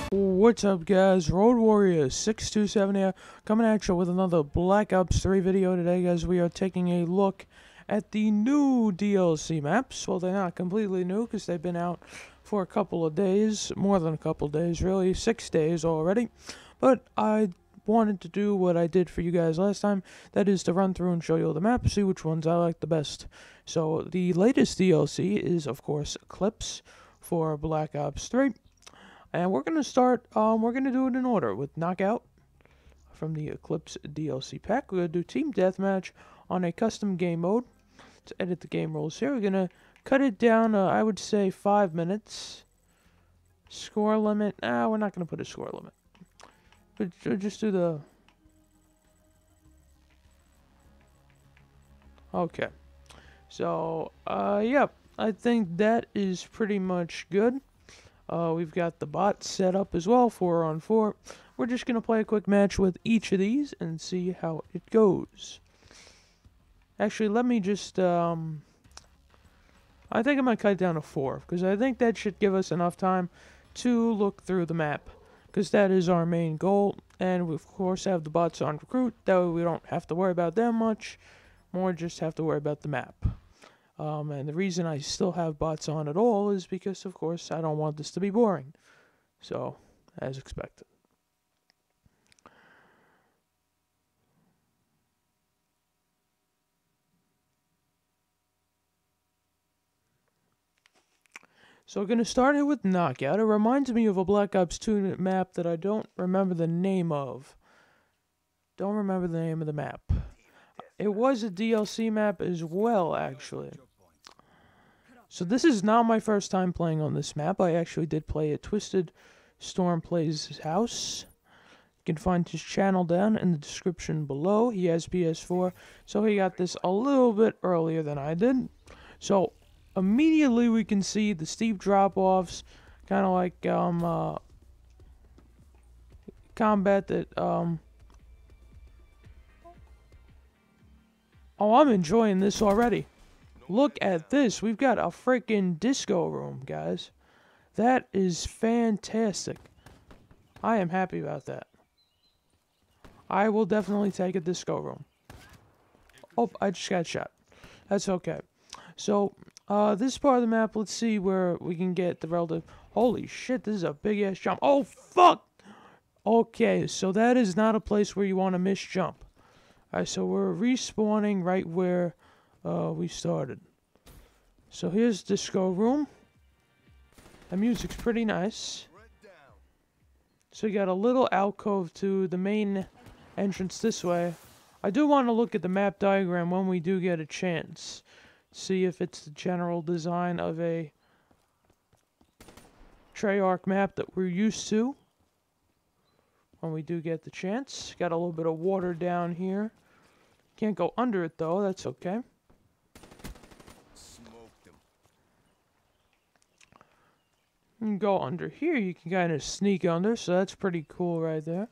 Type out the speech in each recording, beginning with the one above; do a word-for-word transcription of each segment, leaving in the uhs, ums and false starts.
What's up, guys? Road Warrior six two seven here, coming at you with another Black Ops three video today, guys. We are taking a look at the new D L C maps. Well, they're not completely new because they've been out for a couple of days, more than a couple of days, really, six days already. But I wanted to do what I did for you guys last time, that is to run through and show you all the maps, see which ones I like the best. So the latest D L C is, of course, Eclipse for Black Ops three. And we're going to start, um, we're going to do it in order with Knockout from the Eclipse D L C pack. We're going to do Team Deathmatch on a custom game mode. Let's edit the game rules here. We're going to cut it down, uh, I would say, five minutes. Score limit, ah, we're not going to put a score limit. But we'll just do the... Okay. So, uh, yep, I think that is pretty much good. Uh, we've got the bot set up as well, four on four. We're just going to play a quick match with each of these and see how it goes. Actually, let me just, um... I think I'm going to cut it down to four, because I think that should give us enough time to look through the map, because that is our main goal. And we, of course, have the bots on recruit. That way we don't have to worry about them much. More just have to worry about the map. Um, and the reason I still have bots on at all is because, of course, I don't want this to be boring. So, as expected. So, we're going to start it with Knockout. It reminds me of a Black Ops two map that I don't remember the name of. Don't remember the name of the map. It was a D L C map as well, actually. So this is not my first time playing on this map. I actually did play at Twisted Storm Plays House. You can find his channel down in the description below. He has P S four, so he got this a little bit earlier than I did. So immediately we can see the steep drop-offs, kind of like um, uh, combat that... Um, oh, I'm enjoying this already. Look at this. We've got a freaking disco room, guys. That is fantastic. I am happy about that. I will definitely take a disco room. Oh, I just got shot. That's okay. So, uh, this part of the map, let's see where we can get the relative... Holy shit, this is a big-ass jump. Oh, fuck! Okay, so that is not a place where you want to miss jump. Alright, so we're respawning right where... Uh, we started. So here's disco room. The music's pretty nice. So you got a little alcove to the main entrance this way. I do want to look at the map diagram when we do get a chance. See if it's the general design of a Treyarch map that we're used to. When we do get the chance. Got a little bit of water down here. Can't go under it though, that's okay. You can go under here, you can kind of sneak under, so that's pretty cool right there.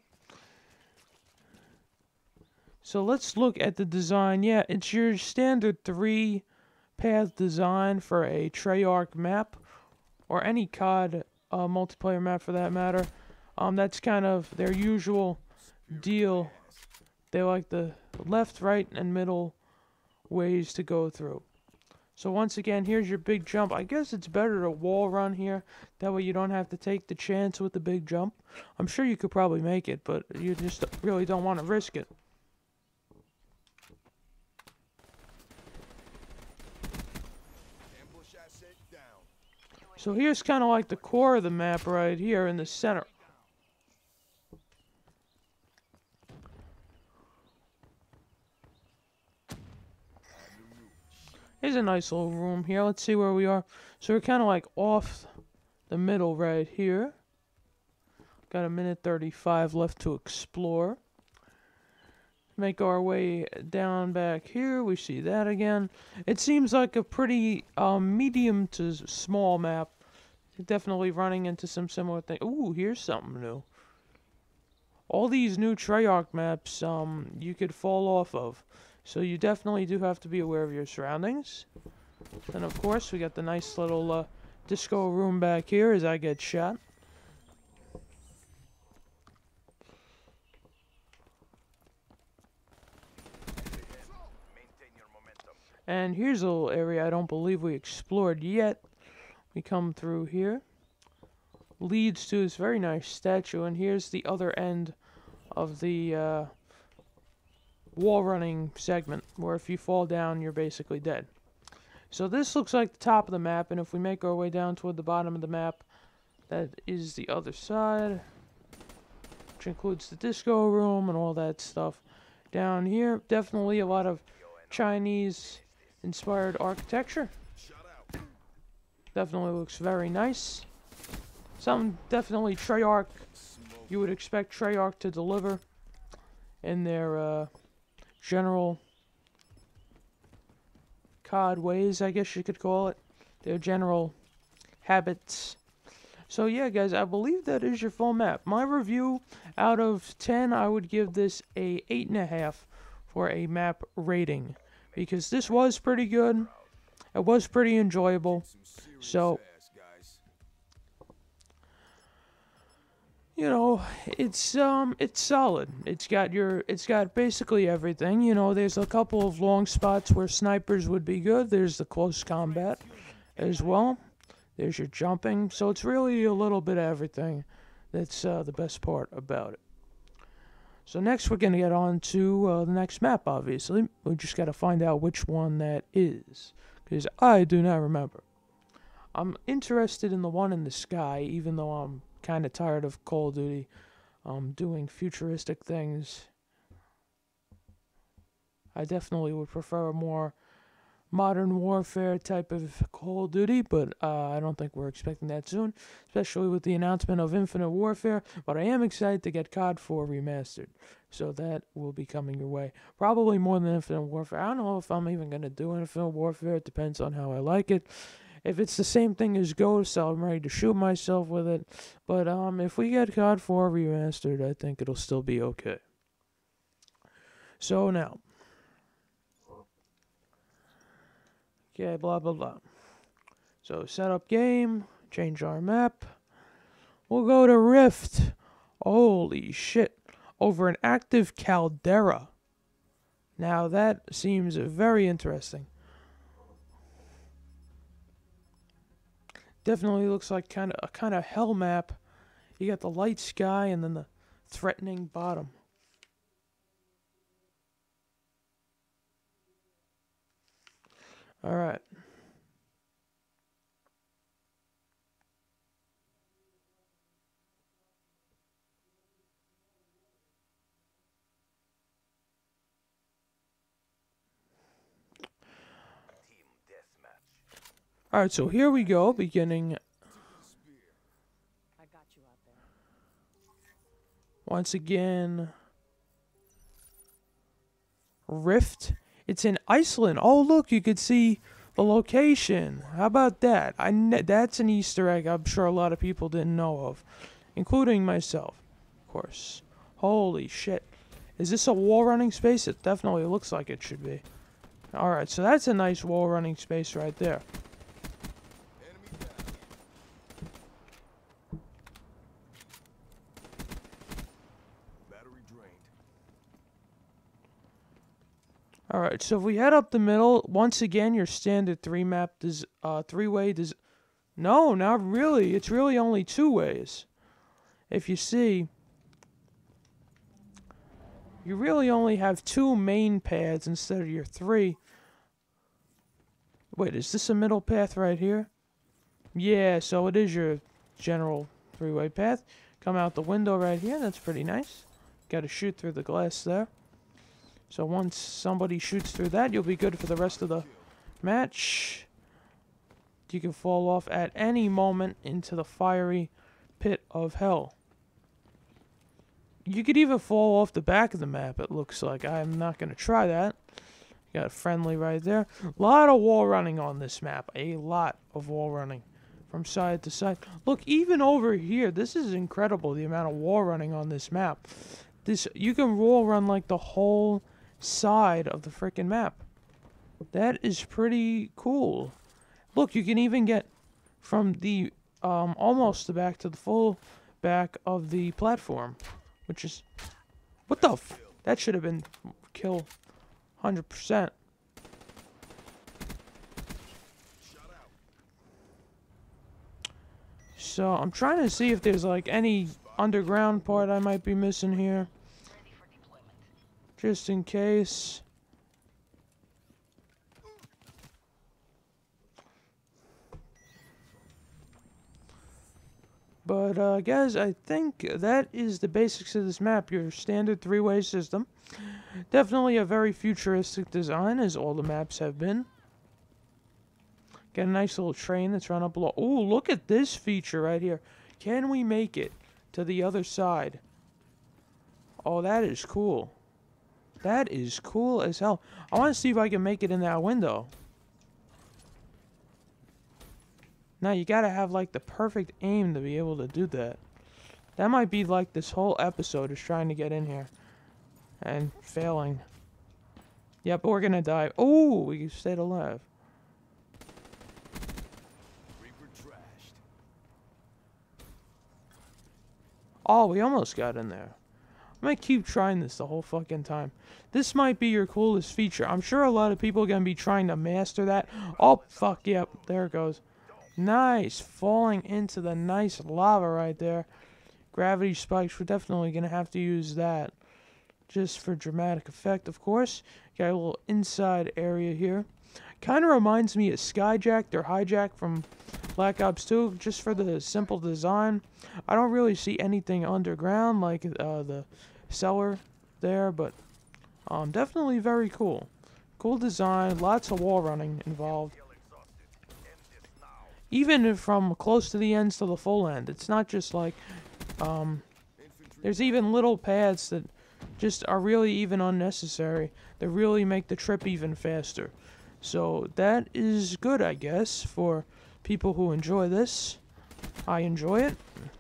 So let's look at the design. Yeah, it's your standard three path design for a Treyarch map, or any C O D uh, multiplayer map for that matter. Um, that's kind of their usual deal. They like the left, right, and middle ways to go through. So once again, here's your big jump. I guess it's better to wall run here. That way you don't have to take the chance with the big jump. I'm sure you could probably make it, but you just really don't want to risk it. So here's kind of like the core of the map right here in the center. Here's a nice little room here. Let's see where we are. So we're kind of like off the middle right here. Got a minute thirty-five left to explore. Make our way down back here. We see that again. It seems like a pretty um, medium to small map. Definitely running into some similar things. Ooh, here's something new. All these new Treyarch maps um, you could fall off of. So you definitely do have to be aware of your surroundings. And of course, we got the nice little uh, disco room back here as I get shot. And here's a little area I don't believe we explored yet. We come through here. Leads to this very nice statue, and here's the other end of the uh, wall running segment, where if you fall down, you're basically dead. So this looks like the top of the map, and if we make our way down toward the bottom of the map, that is the other side, which includes the disco room and all that stuff. Down here, definitely a lot of Chinese-inspired architecture. Definitely looks very nice. Some definitely Treyarch, you would expect Treyarch to deliver in their uh, general C O D ways, I guess you could call it. Their general habits. So yeah, guys, I believe that is your full map. My review out of ten, I would give this a eight and a half for a map rating, because this was pretty good. It was pretty enjoyable. So, you know, it's um, it's solid. It's got your, it's got basically everything. You know, there's a couple of long spots where snipers would be good. There's the close combat as well. There's your jumping. So it's really a little bit of everything. That's uh, the best part about it. So next we're gonna get on to uh, the next map. Obviously, we just gotta find out which one that is, because I do not remember. I'm interested in the one in the sky, even though I'm kind of tired of Call of Duty um, doing futuristic things. I definitely would prefer a more modern warfare type of Call of Duty, but uh, I don't think we're expecting that soon, especially with the announcement of Infinite Warfare. But I am excited to get C O D four remastered, so that will be coming your way. Probably more than Infinite Warfare. I don't know if I'm even going to do Infinite Warfare. It depends on how I like it. If it's the same thing as Ghost, I'm ready to shoot myself with it. But um, if we get C O D four remastered, I think it'll still be okay. So now, okay, blah blah blah. So set up game, change our map. We'll go to Rift. Holy shit! Over an active caldera. Now that seems very interesting. Definitely looks like kind of a kind of hell map. You got the light sky and then the threatening bottom. All right. All right, so here we go, beginning. Once again, Rift. It's in Iceland. Oh, look, you could see the location. How about that? I ne that's an Easter egg I'm sure a lot of people didn't know of, including myself, of course. Holy shit. Is this a wall running space? It definitely looks like it should be. Alright, so that's a nice wall running space right there. Alright, so if we head up the middle, once again, your standard three map, does uh, three-way, does... No, not really. It's really only two ways. If you see, you really only have two main paths instead of your three. Wait, is this a middle path right here? Yeah, so it is your general three-way path. Come out the window right here. That's pretty nice. Got to shoot through the glass there. So once somebody shoots through that, you'll be good for the rest of the match. You can fall off at any moment into the fiery pit of hell. You could even fall off the back of the map, it looks like. I'm not going to try that. Got a friendly right there. A lot of wall running on this map. A lot of wall running from side to side. Look, even over here, this is incredible, the amount of wall running on this map. This, you can wall run like the whole side of the freaking map. That is pretty cool. Look, you can even get from the um almost the back to the full back of the platform, which is what the f that should have been kill one hundred percent. So I'm trying to see if there's like any underground part I might be missing here. Just in case. But, uh, guys, I think that is the basics of this map. Your standard three-way system. Definitely a very futuristic design, as all the maps have been. Got a nice little train that's run up below. Ooh, look at this feature right here. Can we make it to the other side? Oh, that is cool. That is cool as hell. I want to see if I can make it in that window. Now, you gotta have, like, the perfect aim to be able to do that. That might be, like, this whole episode is trying to get in here. And failing. Yep, we're gonna die. Oh, we stayed alive. Oh, we almost got in there. I'm gonna keep trying this the whole fucking time. This might be your coolest feature. I'm sure a lot of people are gonna be trying to master that. Oh, fuck, yep, there it goes. Nice, falling into the nice lava right there. Gravity spikes, we're definitely going to have to use that. Just for dramatic effect, of course. Got a little inside area here. Kind of reminds me of Skyjacked or Hijack from Black Ops two, just for the simple design. I don't really see anything underground like uh, the cellar there, but um, definitely very cool. Cool design, lots of wall running involved. Even from close to the ends to the full end. It's not just like, um, there's even little paths that just are really even unnecessary. That really make the trip even faster. So that is good, I guess, for people who enjoy this. I enjoy it.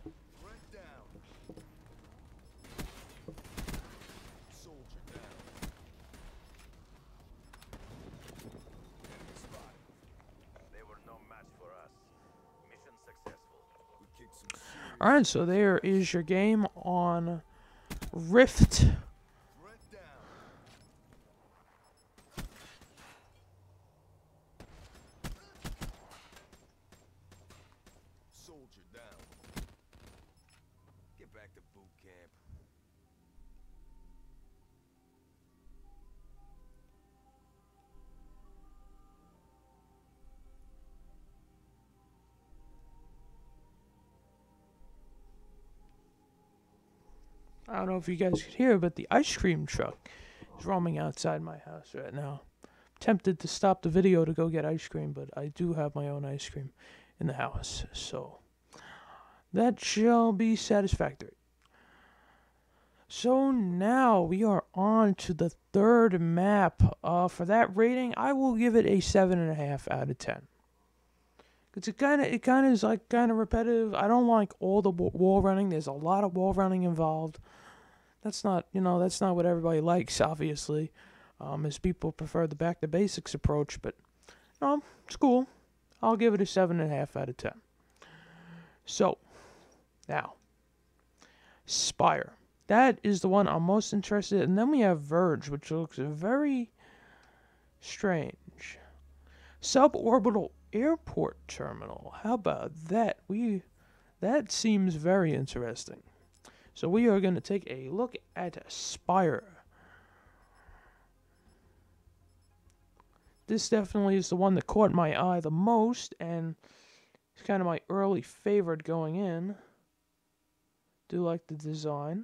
Alright, so there is your game on Rift. Soldier down. Get back to boot camp. I don't know if you guys could hear, but the ice cream truck is roaming outside my house right now. I'm tempted to stop the video to go get ice cream, but I do have my own ice cream in the house, so that shall be satisfactory. So now we are on to the third map. Uh, for that rating, I will give it a seven and a half out of ten. Cause it kind of it kind of is like kind of repetitive. I don't like all the wall running. There's a lot of wall running involved. That's not you know that's not what everybody likes, obviously. Um, as people prefer the back to basics approach, but no, it's cool. I'll give it a seven and a half out of ten. So now, Spire. That is the one I'm most interested in. And then we have Verge, which looks very strange. Suborbital airport terminal. How about that? We that seems very interesting. So we are going to take a look at Spire. This definitely is the one that caught my eye the most, and it's kind of my early favorite going in. Do like the design.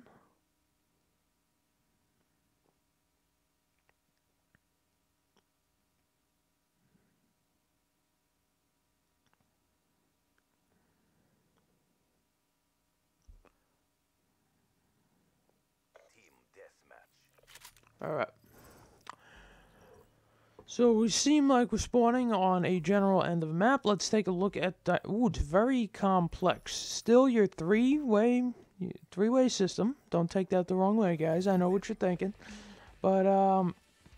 Alright. So we seem like we're spawning on a general end of the map. Let's take a look at that. Ooh, it's very complex. Still your three-way three-way system. Don't take that the wrong way, guys. I know what you're thinking. But, um...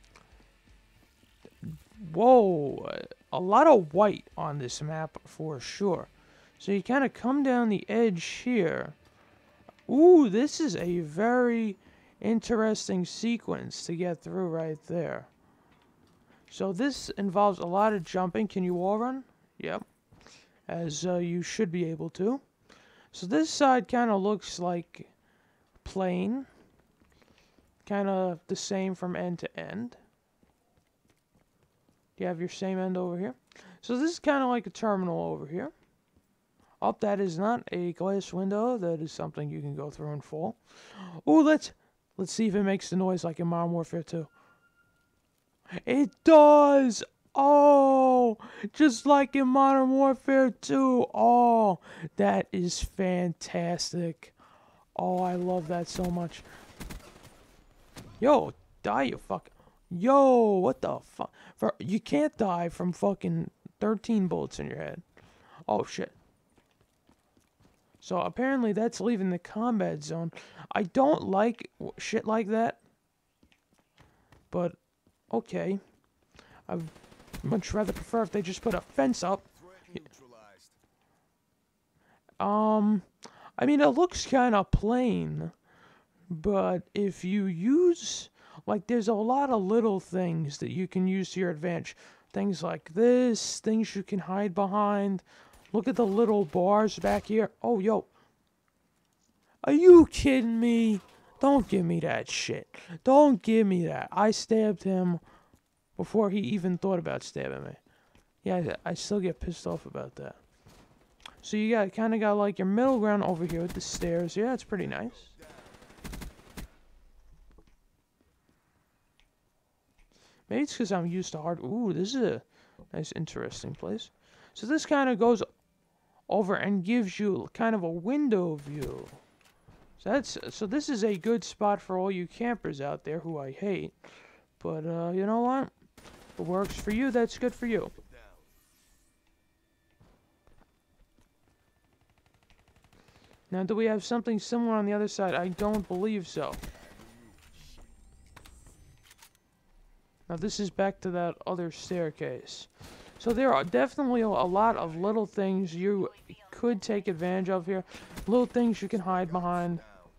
whoa. A lot of white on this map for sure. So you kind of come down the edge here. Ooh, this is a very interesting sequence to get through right there. So this involves a lot of jumping. Can you wall run? Yep. As uh, you should be able to. So this side kind of looks like plain. Kind of the same from end to end. You have your same end over here. So this is kind of like a terminal over here. Oh, that is not a glass window. That is something you can go through and fall. Oh, let's let's see if it makes the noise like in Modern Warfare two. It does! Oh! Just like in Modern Warfare two. Oh, that is fantastic. Oh, I love that so much. Yo, die, you fuck. Yo, what the fuck? For, you can't die from fucking thirteen bullets in your head. Oh, shit. So apparently that's leaving the combat zone. I don't like shit like that. But, okay. I'd much rather prefer if they just put a fence up. Um, I mean, it looks kind of plain. But if you use, like, there's a lot of little things that you can use to your advantage. Things like this, things you can hide behind. Look at the little bars back here. Oh, yo. Are you kidding me? Don't give me that shit. Don't give me that. I stabbed him before he even thought about stabbing me. Yeah, I still get pissed off about that. So you got kind of got like your middle ground over here with the stairs. Yeah, it's pretty nice. Maybe it's because I'm used to hard. Ooh, this is a nice, interesting place. So this kind of goes over and gives you kind of a window view. So that's so this is a good spot for all you campers out there who I hate. But uh, you know what? If it works for you, that's good for you. Now, do we have something similar on the other side? I don't believe so. Now, this is back to that other staircase. So there are definitely a lot of little things you could take advantage of here. Little things you can hide behind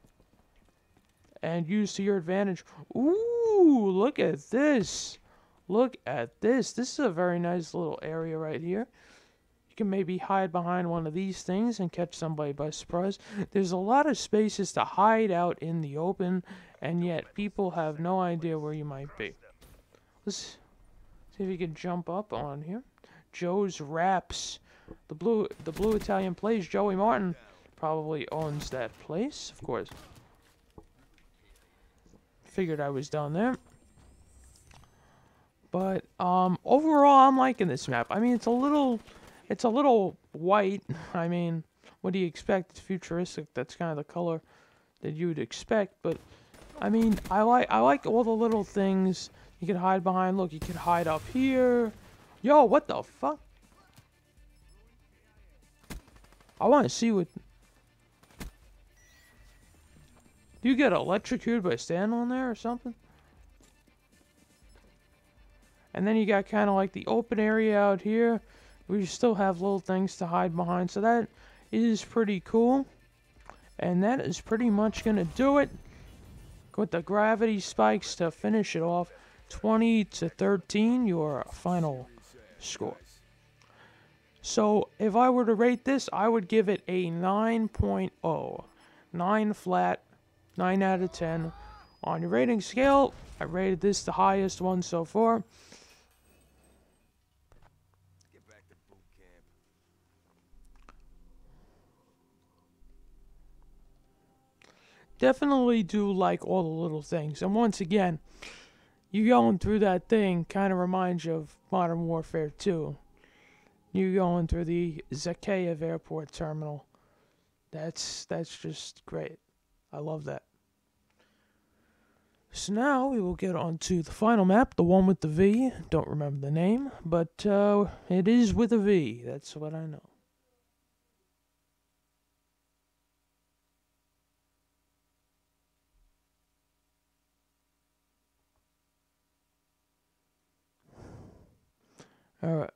and use to your advantage. Ooh, look at this. Look at this. This is a very nice little area right here. You can maybe hide behind one of these things and catch somebody by surprise. There's a lot of spaces to hide out in the open, and yet people have no idea where you might be. Let's see if you can jump up on here. Joe's Wraps. The blue the blue Italian place. Joey Martin probably owns that place, of course. Figured I was down there. But um overall I'm liking this map. I mean it's a little it's a little white. I mean, what do you expect? It's futuristic. That's kind of the color that you would expect, but I mean, I like I like all the little things you can hide behind. Look, you can hide up here. Yo, what the fuck? I want to see what... Do you get electrocuted by standing on there or something? And then you got kind of like the open area out here. We still have little things to hide behind. So that is pretty cool. And that is pretty much going to do it. With the gravity spikes to finish it off. twenty to thirteen, your final score. So, if I were to rate this, I would give it a nine point oh. nine flat, nine out of ten. On your rating scale, I rated this the highest one so far. Get back to boot camp. Definitely do like all the little things. And once again, you going through that thing kind of reminds you of Modern Warfare two. You going through the Zakhaev Airport Terminal. That's that's just great. I love that. So now we will get on to the final map, the one with the V. Don't remember the name, but uh, it is with a V. That's what I know. Alright.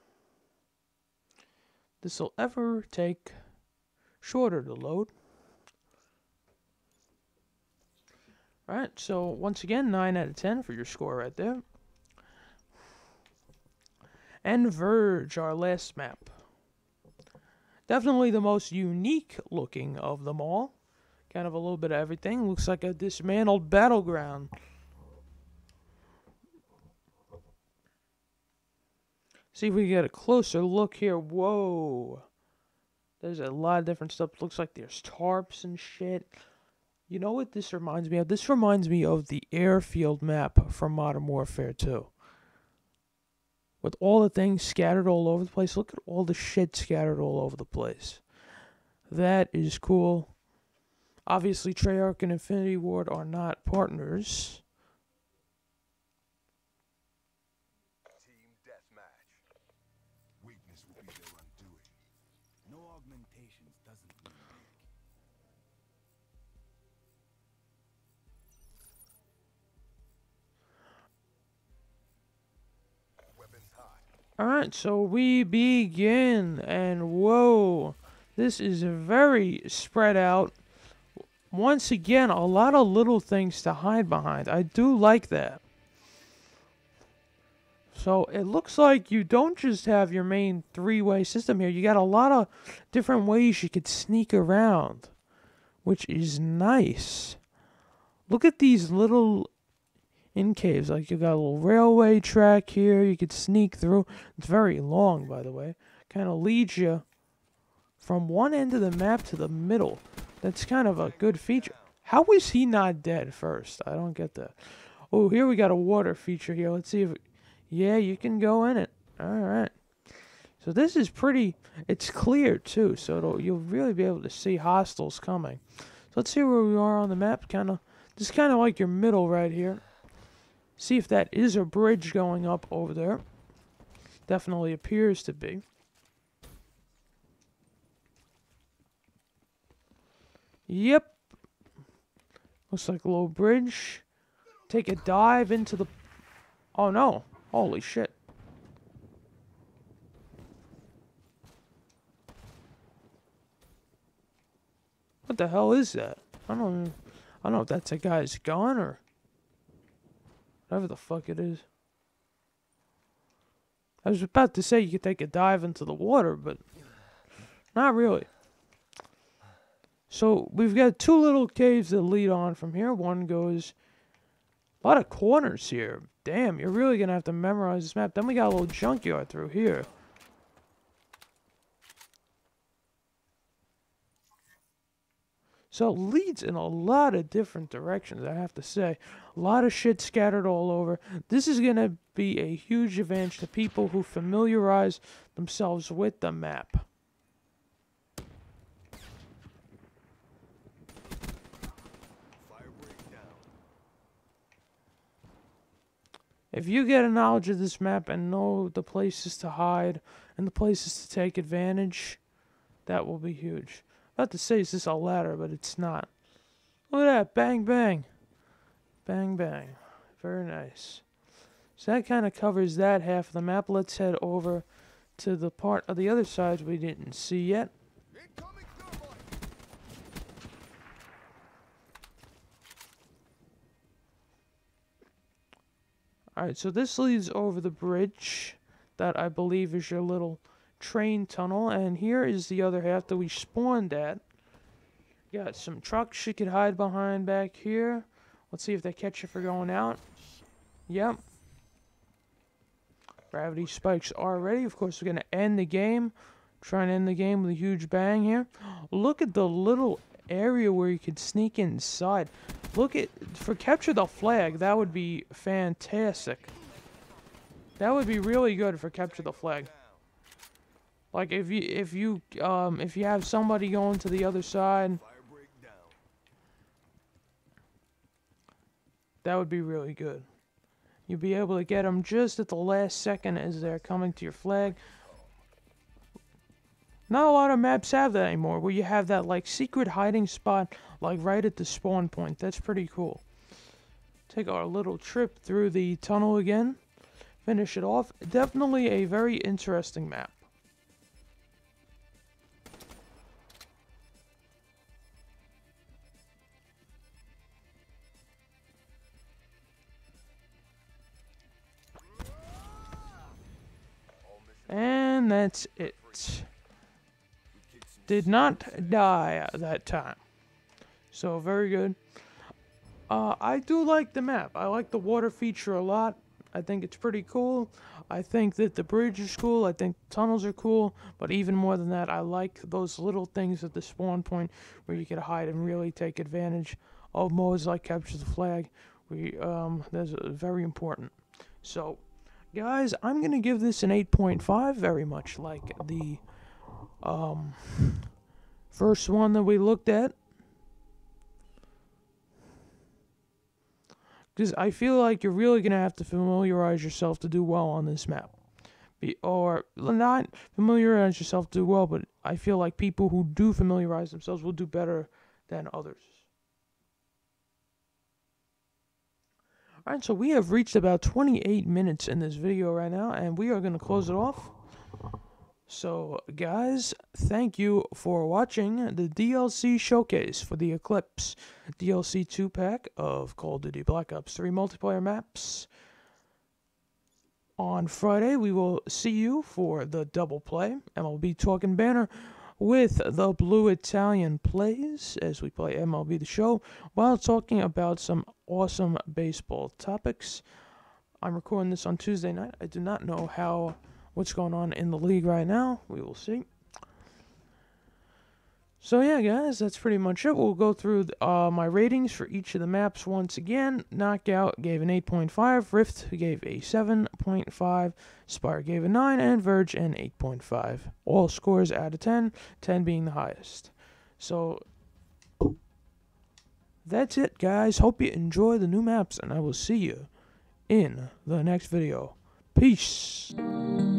This will ever take shorter to load. Alright, so once again, nine out of ten for your score right there. And Verge, our last map. Definitely the most unique looking of them all. Kind of a little bit of everything. Looks like a dismantled battleground. See if we can get a closer look here. Whoa. There's a lot of different stuff. Looks like there's tarps and shit. You know what this reminds me of? This reminds me of the airfield map from Modern Warfare two. With all the things scattered all over the place. Look at all the shit scattered all over the place. That is cool. Obviously, Treyarch and Infinity Ward are not partners. Team deathmatch. Weakness will be their undoing. No augmentations doesn't mean weak. Weapons hot. Alright, so we begin. And whoa. This is very spread out. Once again, a lot of little things to hide behind. I do like that. So it looks like you don't just have your main three-way system here. You got a lot of different ways you could sneak around, which is nice. Look at these little in caves. Like you got a little railway track here. You could sneak through. It's very long, by the way. Kind of leads you from one end of the map to the middle. That's kind of a good feature. How is he not dead first? I don't get that. Oh, here we got a water feature here. Let's see if... Yeah, you can go in it. Alright. So this is pretty... It's clear, too. So it'll, you'll really be able to see hostiles coming. So let's see where we are on the map. Kind of... This is kind of like your middle right here. See if that is a bridge going up over there. Definitely appears to be. Yep. Looks like a little bridge. Take a dive into the... Oh no. Holy shit. What the hell is that? I don't even... I don't know if that's a guy's gun or... Whatever the fuck it is. I was about to say you could take a dive into the water, but... Not really. So, we've got two little caves that lead on from here. One goes... A lot of corners here. Damn, you're really going to have to memorize this map. Then we got a little junkyard through here. So, it leads in a lot of different directions, I have to say. A lot of shit scattered all over. This is going to be a huge advantage to people who familiarize themselves with the map. If you get a knowledge of this map and know the places to hide and the places to take advantage, that will be huge. About to say, is this a ladder, but it's not. Look at that. Bang, bang. Bang, bang. Very nice. So that kind of covers that half of the map. Let's head over to the part of the other side we didn't see yet. Incoming thermite. Alright, so this leads over the bridge that I believe is your little train tunnel. And here is the other half that we spawned at. Got some trucks you could hide behind back here. Let's see if they catch you for going out. Yep. Gravity spikes are ready. Of course, we're going to end the game. Try and end the game with a huge bang here. Look at the little area where you could sneak inside. Look at... For capture the flag, that would be fantastic. That would be really good for capture the flag. Like if you if you um if you have somebody going to the other side, Fire break down. that would be really good. You'd be able to get them just at the last second as they're coming to your flag. Not a lot of maps have that anymore, where you have that like secret hiding spot like right at the spawn point. That's pretty cool. Take our little trip through the tunnel again. Finish it off. Definitely a very interesting map. And that's it. We kick did not die that time. So, very good. Uh, I do like the map. I like the water feature a lot. I think it's pretty cool. I think that the bridge is cool. I think the tunnels are cool. But even more than that, I like those little things at the spawn point where you can hide and really take advantage of modes like Capture the Flag. We um, that's uh, very important. So, guys, I'm gonna give this an eight point five, very much like the um, first one that we looked at. Because I feel like you're really going to have to familiarize yourself to do well on this map. Be, or not familiarize yourself to do well, but I feel like people who do familiarize themselves will do better than others. Alright, so we have reached about twenty-eight minutes in this video right now, and we are going to close it off. So, guys, thank you for watching the D L C showcase for the Eclipse D L C two pack of Call of Duty Black Ops three multiplayer maps. On Friday, we will see you for the double play, M L B Talking Banner with the Blue Italian Plays as we play M L B The Show while talking about some awesome baseball topics. I'm recording this on Tuesday night. I do not know how... what's going on in the league right now. We will see. So yeah, guys, that's pretty much it. We'll go through uh, my ratings for each of the maps once again. Knockout gave an eight point five, Rift gave a seven point five, Spire gave a nine, and Verge an eight point five. All scores out of ten, ten being the highest. So that's it, guys. Hope you enjoy the new maps, and I will see you in the next video. Peace.